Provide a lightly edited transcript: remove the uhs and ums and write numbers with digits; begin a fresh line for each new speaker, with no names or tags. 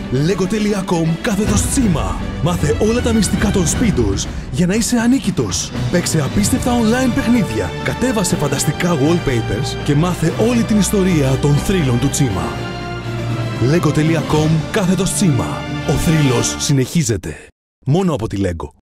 Lego.com/Tsima. Μάθε όλα τα μυστικά των σπίτους για να είσαι ανίκητος. Παίξε απίστευτα online παιχνίδια. Κατέβασε φανταστικά wallpapers και μάθε όλη την ιστορία των θρύλων του Tsima. Lego.com/Tsima. Ο θρύλος συνεχίζεται. Μόνο από τη Lego.